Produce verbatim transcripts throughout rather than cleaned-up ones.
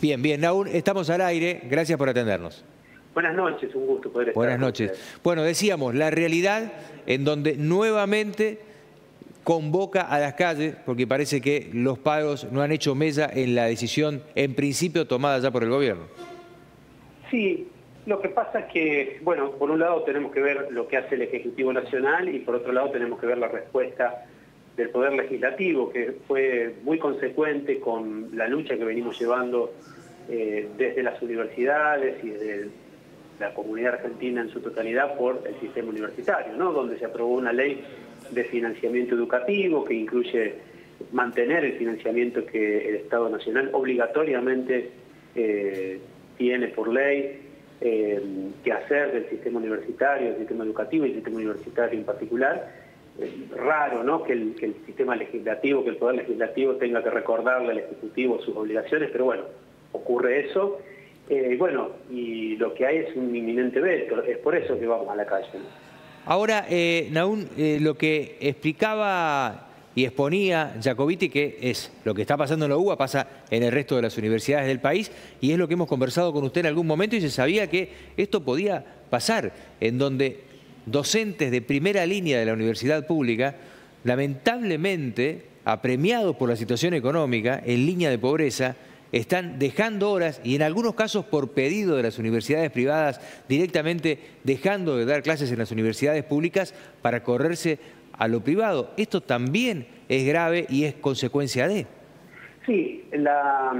Bien, bien, Nahún, estamos al aire. Gracias por atendernos. Buenas noches, un gusto poder estar. Buenas noches. Bueno, decíamos, la realidad en donde nuevamente convoca a las calles, porque parece que los paros no han hecho mella en la decisión, en principio, tomada ya por el gobierno. Sí, lo que pasa es que, bueno, por un lado tenemos que ver lo que hace el Ejecutivo Nacional y por otro lado tenemos que ver la respuesta del Poder Legislativo, que fue muy consecuente con la lucha que venimos llevando eh, desde las universidades y desde la comunidad argentina en su totalidad por el sistema universitario, ¿no? Donde se aprobó una ley de financiamiento educativo que incluye mantener el financiamiento que el Estado Nacional obligatoriamente eh, tiene por ley eh, que hacer del sistema universitario, del sistema educativo y el sistema universitario en particular. Es raro, ¿no?, que el, que el sistema legislativo, que el Poder Legislativo tenga que recordarle al Ejecutivo sus obligaciones, pero bueno, ocurre eso. Eh, bueno, y lo que hay es un inminente veto, es por eso que vamos a la calle, ¿no? Ahora, eh, Nahún, eh, lo que explicaba y exponía Jacobiti, que es lo que está pasando en la UBA, pasa en el resto de las universidades del país, y es lo que hemos conversado con usted en algún momento, y se sabía que esto podía pasar, en donde docentes de primera línea de la universidad pública, lamentablemente, apremiados por la situación económica, en línea de pobreza, están dejando horas y en algunos casos por pedido de las universidades privadas directamente dejando de dar clases en las universidades públicas para correrse a lo privado. Esto también es grave y es consecuencia de... Sí, la,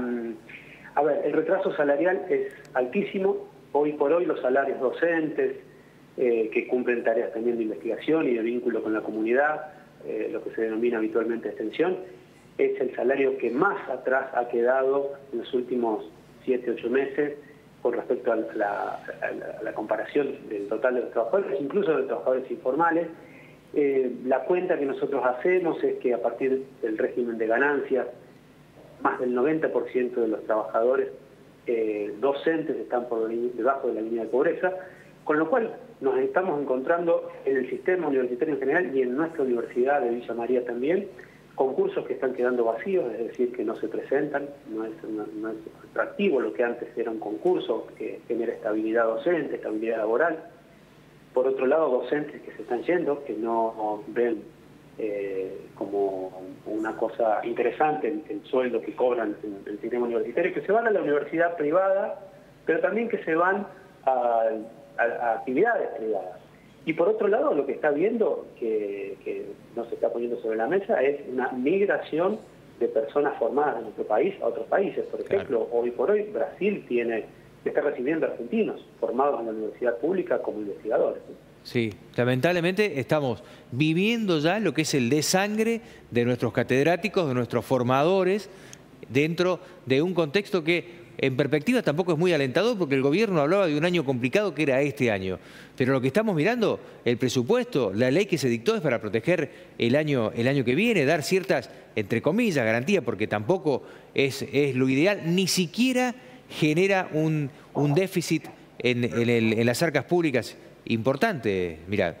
a ver, el retraso salarial es altísimo. Hoy por hoy los salarios docentes eh, que cumplen tareas también de investigación y de vínculo con la comunidad, eh, lo que se denomina habitualmente extensión, es el salario que más atrás ha quedado en los últimos siete, ocho meses con respecto a la, a la, a la comparación del total de los trabajadores, incluso de los trabajadores informales. Eh, la cuenta que nosotros hacemos es que a partir del régimen de ganancias, más del noventa por ciento de los trabajadores eh, docentes están por debajo de la línea de pobreza, con lo cual nos estamos encontrando en el sistema universitario en general y en nuestra universidad de Villa María también, concursos que están quedando vacíos, es decir, que no se presentan, no es, no, no es atractivo lo que antes era un concurso que genera estabilidad docente, estabilidad laboral. Por otro lado, docentes que se están yendo, que no ven eh, como una cosa interesante el, el sueldo que cobran en el sistema universitario, que se van a la universidad privada, pero también que se van a, a, a actividades privadas. Y por otro lado, lo que está viendo, que, que no se está poniendo sobre la mesa, es una migración de personas formadas en nuestro país a otros países. Por ejemplo, claro, hoy por hoy Brasil tiene, está recibiendo argentinos formados en la universidad pública como investigadores. Sí, lamentablemente estamos viviendo ya lo que es el desangre de nuestros catedráticos, de nuestros formadores, dentro de un contexto que en perspectiva tampoco es muy alentador, porque el gobierno hablaba de un año complicado que era este año. Pero lo que estamos mirando, el presupuesto, la ley que se dictó es para proteger el año, el año que viene, dar ciertas, entre comillas, garantías, porque tampoco es, es lo ideal, ni siquiera genera un, un déficit en, en, el, en las arcas públicas importante, mirad.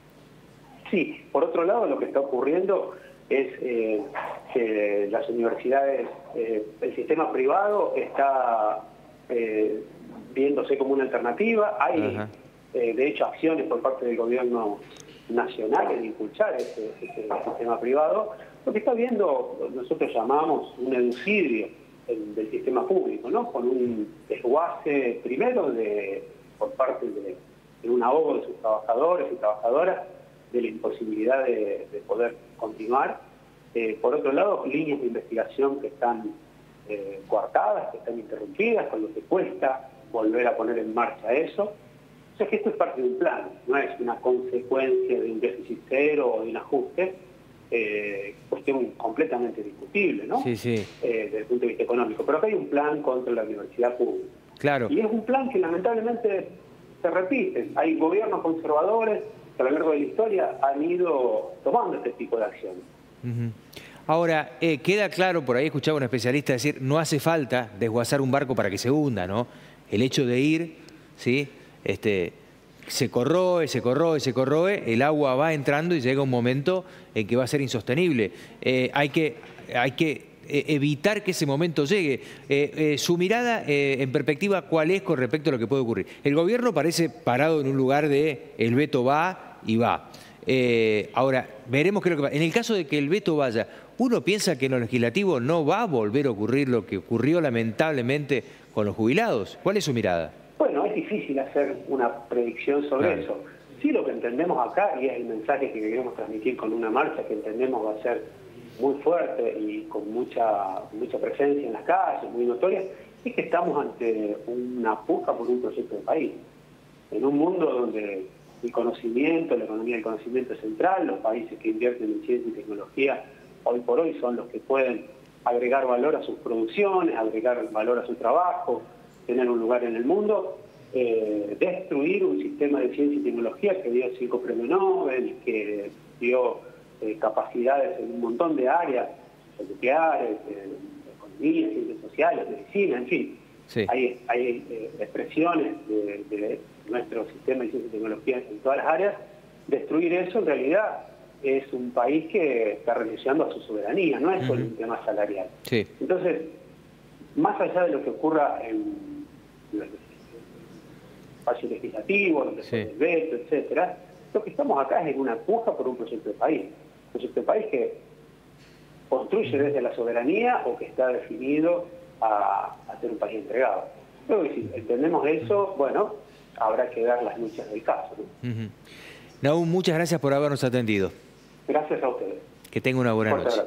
Sí, por otro lado, lo que está ocurriendo es eh, que las universidades, eh, el sistema privado está eh, viéndose como una alternativa. Hay, eh, de hecho, acciones por parte del gobierno nacional en impulsar ese, ese sistema privado. Lo que está viendo, nosotros llamamos un educidio del, del sistema público, ¿no? Con un desguace primero de, por parte de, de un ahogo de sus trabajadores y trabajadoras, de la imposibilidad de, de poder continuar. Eh, por otro lado, líneas de investigación que están eh, coartadas, que están interrumpidas, con lo que cuesta volver a poner en marcha eso. O sea que esto es parte de un plan, no es una consecuencia de un déficit cero o de un ajuste, eh, cuestión completamente discutible, ¿no? Sí, sí. Eh, desde el punto de vista económico. Pero acá hay un plan contra la universidad pública. Claro. Y es un plan que lamentablemente se repite. Hay gobiernos conservadores que a lo largo de la historia han ido tomando este tipo de acciones. Uh-huh. Ahora, eh, queda claro, por ahí escuchaba a un especialista decir, no hace falta desguazar un barco para que se hunda, ¿no? El hecho de ir, ¿sí? Este, se corroe, se corroe, se corroe, el agua va entrando y llega un momento en que va a ser insostenible. Eh, hay que, hay que eh, evitar que ese momento llegue. Eh, eh, su mirada, eh, en perspectiva, ¿cuál es con respecto a lo que puede ocurrir? El gobierno parece parado en un lugar de el veto va y va. Eh, ahora, veremos qué es lo que pasa. En el caso de que el veto vaya, ¿uno piensa que en lo legislativo no va a volver a ocurrir lo que ocurrió lamentablemente con los jubilados? ¿Cuál es su mirada? Bueno, es difícil hacer una predicción sobre claro. eso. Sí, lo que entendemos acá, y es el mensaje que queremos transmitir con una marcha que entendemos va a ser muy fuerte y con mucha, mucha presencia en las calles, muy notoria, es que estamos ante una puja por un proyecto de país. En un mundo donde el conocimiento, la economía del conocimiento es central, los países que invierten en ciencia y tecnología hoy por hoy son los que pueden agregar valor a sus producciones, agregar valor a su trabajo, tener un lugar en el mundo, eh, destruir un sistema de ciencia y tecnología que dio cinco premios Nobel, que dio eh, capacidades en un montón de áreas, nucleares, eh, economía, ciencias sociales, medicina, en fin. Sí. Hay, hay eh, expresiones de, de nuestro sistema de ciencia y tecnología en todas las áreas. Destruir eso en realidad es un país que está renunciando a su soberanía, no es solo uh-huh. un tema salarial. Sí. Entonces, más allá de lo que ocurra en el espacio legislativo, lo que sí. el veto, etcétera, lo que estamos acá es en una puja por un proyecto de país. Un proyecto de país que construye uh-huh. desde la soberanía o que está definido a, a ser un país entregado. Luego, si entendemos eso, bueno, habrá que dar las luchas del caso, ¿no? Uh-huh. Nahum, muchas gracias por habernos atendido. Gracias a ustedes. Que tenga una buena noche.